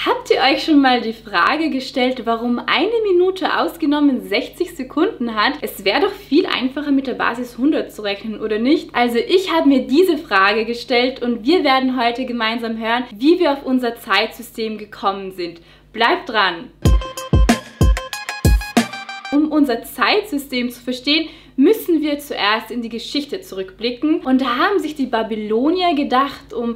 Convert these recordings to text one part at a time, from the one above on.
Habt ihr euch schon mal die Frage gestellt, warum eine Minute ausgenommen 60 Sekunden hat? Es wäre doch viel einfacher mit der Basis 100 zu rechnen, oder nicht? Also ich habe mir diese Frage gestellt und wir werden heute gemeinsam hören, wie wir auf unser Zeitsystem gekommen sind. Bleibt dran! Um unser Zeitsystem zu verstehen, müssen wir zuerst in die Geschichte zurückblicken. Und da haben sich die Babylonier gedacht, um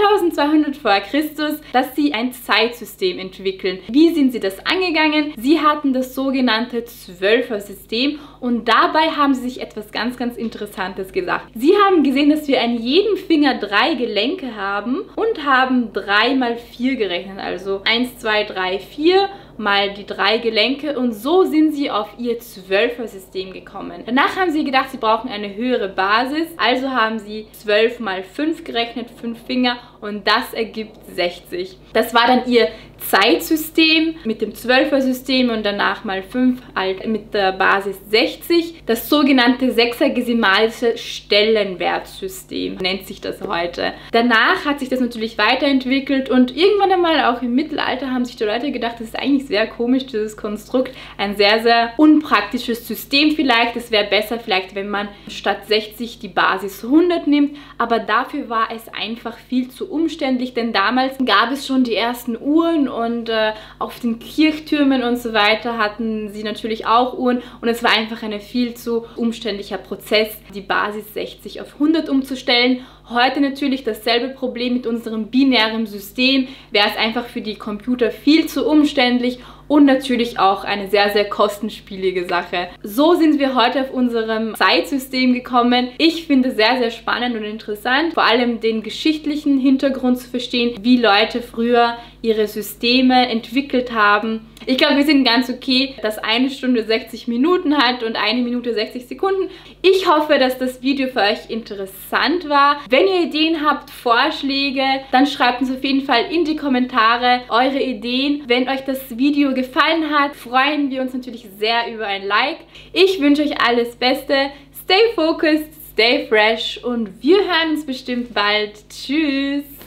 2200 vor Christus, dass sie ein Zeitsystem entwickeln. Wie sind sie das angegangen? Sie hatten das sogenannte Zwölfer-System und dabei haben sie sich etwas ganz, ganz Interessantes gesagt. Sie haben gesehen, dass wir an jedem Finger 3 Gelenke haben und haben 3 mal 4 gerechnet. Also 1, 2, 3, 4 mal die 3 Gelenke und so sind sie auf ihr Zwölfer-System gekommen. Danach haben sie gedacht, sie brauchen eine höhere Basis, also haben sie 12 mal 5 gerechnet, 5 Finger und das ergibt 60. Das war dann ihr Zeitsystem mit dem Zwölfer-System und danach mal 5 halt mit der Basis 60. Das sogenannte sechsagesimalsche Stellenwertsystem nennt sich das heute. Danach hat sich das natürlich weiterentwickelt und irgendwann einmal auch im Mittelalter haben sich die Leute gedacht, das ist eigentlich sehr komisch, dieses Konstrukt. Ein sehr, sehr unpraktisches System vielleicht. Es wäre besser vielleicht, wenn man statt 60 die Basis 100 nimmt, aber dafür war es einfach viel zu umständlich, denn damals gab es schon die ersten Uhren und auf den Kirchtürmen und so weiter hatten sie natürlich auch Uhren und es war einfach ein viel zu umständlicher Prozess, die Basis 60 auf 100 umzustellen. Heute natürlich dasselbe Problem mit unserem binären System, wäre es einfach für die Computer viel zu umständlich und natürlich auch eine sehr, sehr kostenspielige Sache. So sind wir heute auf unserem Zeitsystem gekommen. Ich finde es sehr, sehr spannend und interessant, vor allem den geschichtlichen Hintergrund zu verstehen, wie Leute früher ihre Systeme entwickelt haben. Ich glaube, wir sind ganz okay, dass eine Stunde 60 Minuten hat und eine Minute 60 Sekunden. Ich hoffe, dass das Video für euch interessant war. Wenn ihr Ideen habt, Vorschläge, dann schreibt uns auf jeden Fall in die Kommentare eure Ideen. Wenn euch das Video gefallen hat, freuen wir uns natürlich sehr über ein Like. Ich wünsche euch alles Beste. Stay focused, stay fresh und wir hören uns bestimmt bald. Tschüss!